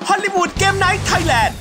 ฮอลลีวูดเกมไนท์ไทยแลนด์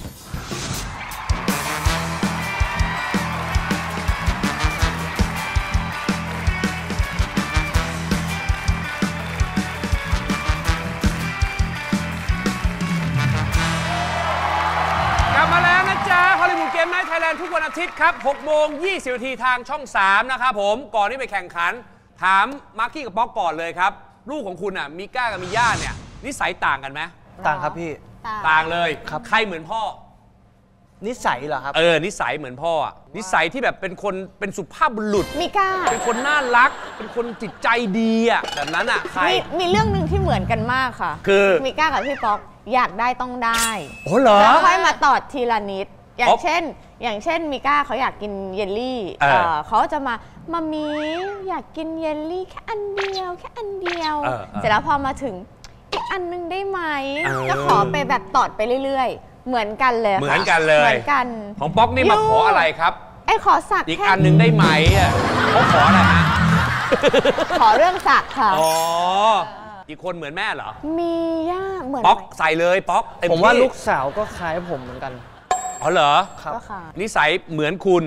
เกมไนท์ไทยแลนด์ทุกวันอาทิตย์ครับ 6:20 นาทีทางช่อง 3 นะครับผมก่อนที่ไปแข่งขันถามมาร์กี้กับป๊อกก่อนเลยครับลูกของคุณอ่ะมิก้ากับมิย่าเนี่ยนิสัยต่างกันไหมต่างครับพี่ต่างเลยครับใครเหมือนพ่อนิสัยเหรอครับนิสัยเหมือนพ่ออ่ะนิสัยที่แบบเป็นคนเป็นสุภาพบุรุษมิก้าเป็นคนน่ารักเป็นคนจิตใจดีอ่ะแบบนั้นอ่ะใครมีเรื่องหนึ่งที่เหมือนกันมากค่ะคือมิก้ากับพี่ป๊อกอยากได้ต้องได้โอ้เหรอแล้วค่อยมาตอดทีละนิดอย่างเช่นมิก้าเขาอยากกินเยลลี่เขาจะมามีอยากกินเยลลี่แค่อันเดียวเสร็จแล้วพอมาถึงอีกอันนึงได้ไหมก็ขอไปแบบตอดไปเรื่อยๆเหมือนกันเลยเหมือนกันเลยของป๊อกนี่มาขออะไรครับขอสักอีกอันนึงได้ไหมเขาขออะไรฮะขอเรื่องสักค่ะอ๋ออีกคนเหมือนแม่เหรอมีย่าเหมือนป๊อกใส่เลยป๊อกผมว่าลูกสาวก็คล้ายผมเหมือนกันอ๋อเหรอครับนิสัยเหมือนคุณ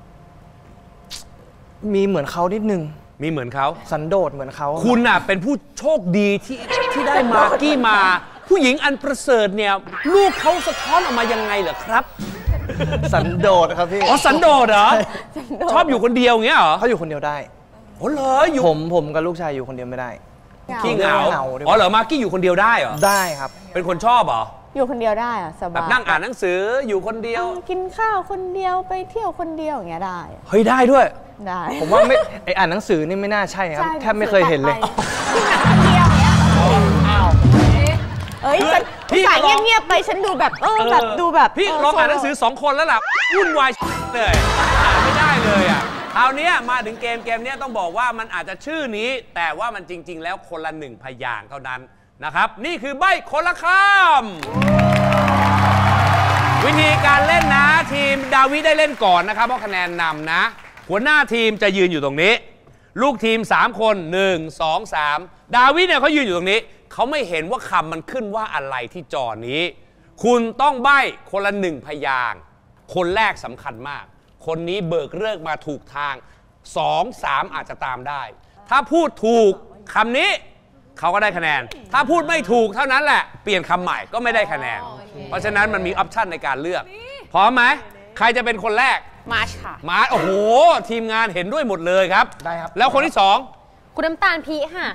มีเหมือนเขานิดนึงมีเหมือนเขาสันโดษเหมือนเขาคุณน่ะเป็นผู้โชคดีที่ได้มาร์กี้มาผู้หญิงอันประเสริฐเนี่ยลูกเขาสะท้อนออกมายังไงเหรอครับสันโดษครับพี่อ๋อสันโดษเหรอชอบอยู่คนเดียวอย่างเงี้ยเหรอเขาอยู่คนเดียวได้อ๋อเหรออยู่ผมกับลูกชายอยู่คนเดียวไม่ได้ขี้เหงาอ๋อเหรอมาร์กี้อยู่คนเดียวได้เหรอได้ครับเป็นคนชอบเหรออยู่คนเดียวได้อะสบายแบบนั่งอ่านหนังสืออยู่คนเดียวกินข้าวคนเดียวไปเที่ยวคนเดียวอย่างเงี้ยได้เฮ้ยได้ด้วยได้ผมว่าไม่อ่านหนังสือนี่ไม่น่าใช่ครับแทบไม่เคยเห็นเลยที่หนังคนเดียวเนี้ยอ้าวพี่สายเงียบๆไปฉันดูแบบแบบดูแบบพี่ลองอ่านหนังสือ2 คนแล้วล่ะวุ่นวายเลยอ่านไม่ได้เลยอ่ะคราวนี้มาถึงเกมนี้ต้องบอกว่ามันอาจจะชื่อนี้แต่ว่ามันจริงๆแล้วคนละ1 พยางค์เท่านั้นนะครับนี่คือใบ้คนละคำวิธีการเล่นนะทีมดาวิได้เล่นก่อนนะครับเพราะคะแนนนำนะหัวหน้าทีมจะยืนอยู่ตรงนี้ลูกทีม3 คน1 2 3ดาวิเนี่ยเขายืนอยู่ตรงนี้เขาไม่เห็นว่าคำมันขึ้นว่าอะไรที่จอนี้คุณต้องใบ้คนละ1 พยางค์คนแรกสำคัญมากคนนี้เบิกเลิกมาถูกทาง2 3อาจจะตามได้ถ้าพูดถูกคำนี้เขาก็ได้คะแนนถ้าพูดไม่ถูกเท่านั้นแหละเปลี่ยนคำใหม่ก็ไม่ได้คะแนนเพราะฉะนั้นมันมีออปชันในการเลือกพร้อมไหมใครจะเป็นคนแรกมาร์ชค่ะมาร์ชโอ้โหทีมงานเห็นด้วยหมดเลยครับได้ครับแล้วคนที่2 คุณน้ำตาลพีค่ะ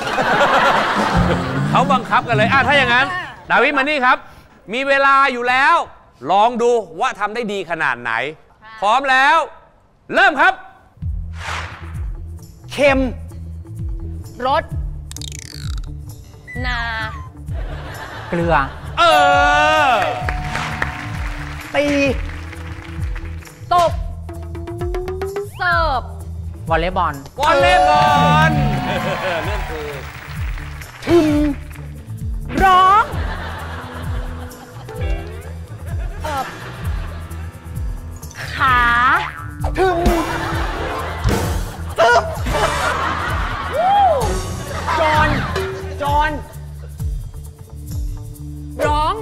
เขาบังคับกันเลยถ้าอย่างนั้นดาวิดมานี่ครับมีเวลาอยู่แล้วลองดูว่าทำได้ดีขนาดไหนพร้อมแล้วเริ่มครับเค็มรสนาเกลือตีตบเสิร์ฟวอลเลย์บอลเรื่องคือถึงร้องขาถึงตึ๊บจอนร้อง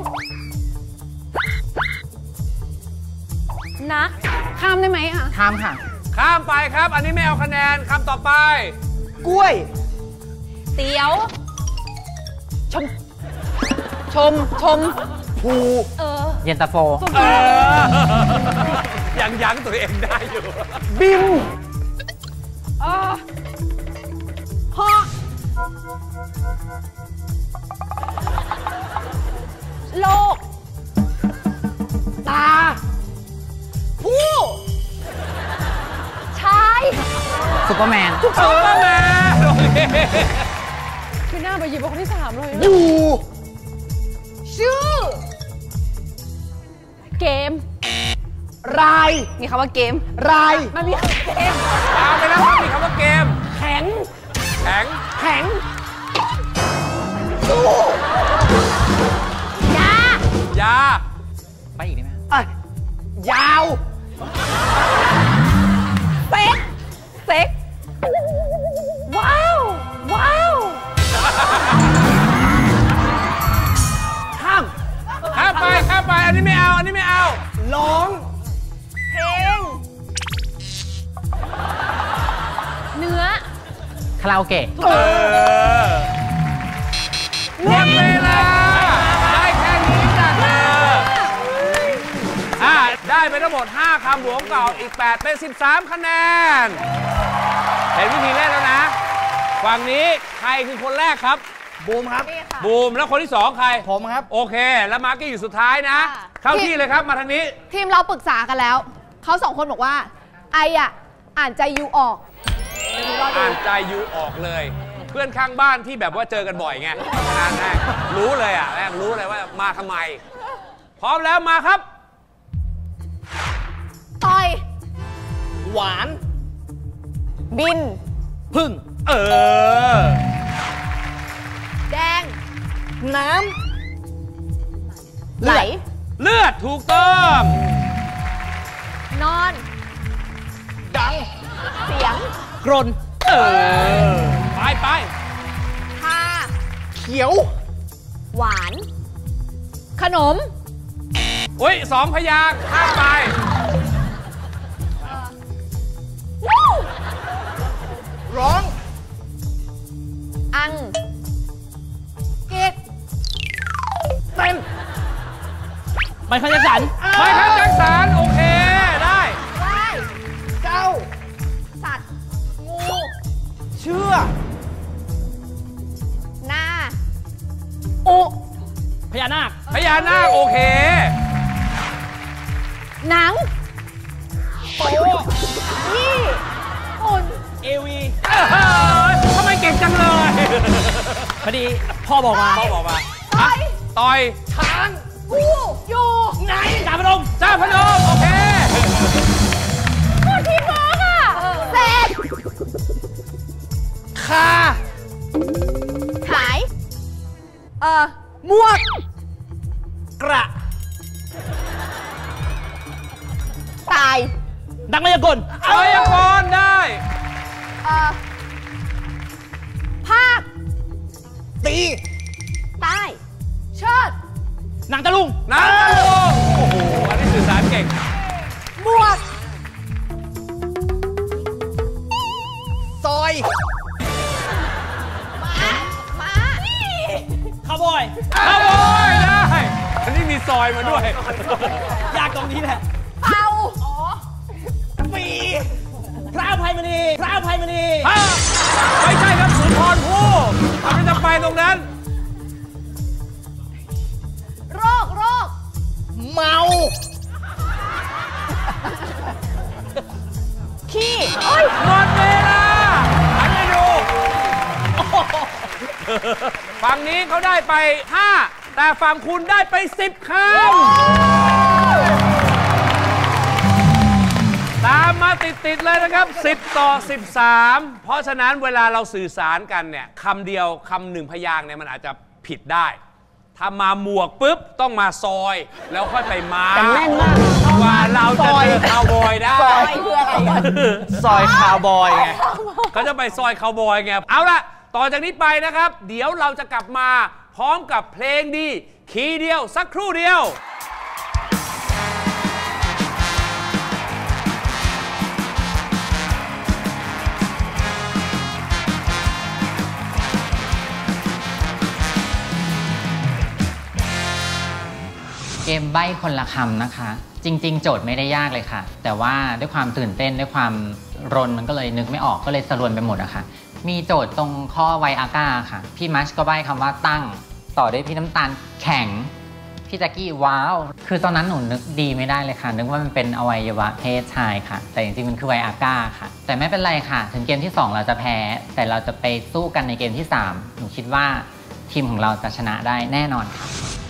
นะข้ามได้ไหมอ่ะข้ามค่ะข้ามไปครับอันนี้ไม่เอาคะแนนคำต่อไปกล้วยเตี๋ยวชมภูเย็นตาโฟยังยั้งตัวเองได้อยู่บิมฮอโลกตาผู้ชายซุปเปอร์แมนโอเคคือหน้าไปหยิบคนที่3เลยอยู่ชื่อเกมรายมีคำว่าเกมรายมันมีคำว่าเกมตามไปแล้วมีคำว่าเกมแข็งสู้ยาไปอีกได้ไหมยาวเซ็กว้าวข้ามอันนี้ไม่เอาอันนี้ไม่เอาร้องเพลง เนื้อคาราโอเกะหมดเวลาได้แค่นี้จ้ะเธอได้ไปทั้งหมด5คำบวกเก่าอีก8เป็น13คะแนนเห็นวิธีเล่นแล้วนะฝั่งนี้ใครคือคนแรกครับบูมครับบูมแล้วคนที่2ใครผมครับโอเคแล้วมาร์กี้อยู่สุดท้ายนะเข้าที่เลยครับมาทางนี้ทีมเราปรึกษากันแล้วเขา2คนบอกว่าไออ่ะอ่านใจยูออกอ่านใจยูออกเลยเพื่อนข้างบ้านที่แบบว่าเจอกันบ่อยไงงานแรกรู้เลยอ่ะแรกรู้เลยว่ามาทำไมพร้อมแล้วมาครับต่อยหวานบินพึ่งแดงน้ำไหลเลือดถูกต้องนอนดังเสียงกรนไปทาเขียวหวาน ขนมอุ้ย2 พยางค์ข้ามไปร้องอังเกตเต้นไมเคิลแจ็คสันไมเคิลแจ็คสันโอเคได้ว่ายเจ้าสัตว์ งูเชื่อนาพญานาคโอเคหนังโป๊ยี่อุ่นเอวีทำไมเก่งจังเลยพอดีพ่อบอกมาต่อยช้างกูอยู่ไหนจ่าพนมโอเคพูดทีมเวิร์กอ่ะเสร็จคาขายหมวกกระตายดังมายากลได้ภาคตีใต้เชิดหนังตะลุงโอ้โหอันนี้สื่อสารเก่งหมวกซอยม้าคาวบอยได้อันนี้มีซอยมาด้วยยากตรงนี้แหละเป่าปีพระอภัยมณีไม่ใช่ครับสุนทรภู่ไม่จะไปตรงนั้นโรคเมาขี้หมดเวลาอันนี้ดูฝั่งนี้เขาได้ไป5แต่ฝั่งคุณได้ไป10 คำตามมาติดเลยนะครับ10 ต่อ 13เพราะฉะนั้นเวลาเราสื่อสารกันเนี่ยคำเดียวคำ1 พยางค์เนี่ยมันอาจจะผิดได้ถ้ามาหมวกปุ๊บต้องมาซอยแล้วค่อยไปม้าแต่แม่นมากว่าเราจะเจอคาวบอยได้ซอยคืออะไรกันซอยคาวบอยไงเขาจะไปซอยคาวบอยไงเอาล่ะต่อจากนี้ไปนะครับเดี๋ยวเราจะกลับมาพร้อมกับเพลงดีคีย์เดียวสักครู่เดียวเกมใบ้คนละคำนะคะจริงๆโจทย์ไม่ได้ยากเลยค่ะแต่ว่าด้วยความตื่นเต้นด้วยความรนมันก็เลยนึกไม่ออกก็เลยสรวนไปหมดอะค่ะมีโจทย์ตรงข้อไวอาก้าค่ะพี่มัชก็ใบ้คำว่าตั้งต่อด้วยพี่น้ำตาลแข็งพี่แจ็กกี้ว้าวคือตอนนั้นหนูนึกดีไม่ได้เลยค่ะนึกว่ามันเป็นอวัยวะเพศชายค่ะแต่จริงๆมันคือไวอาก้าค่ะแต่ไม่เป็นไรค่ะถึงเกมที่2เราจะแพ้แต่เราจะไปสู้กันในเกมที่3หนูคิดว่าทีมของเราจะชนะได้แน่นอนค่ะ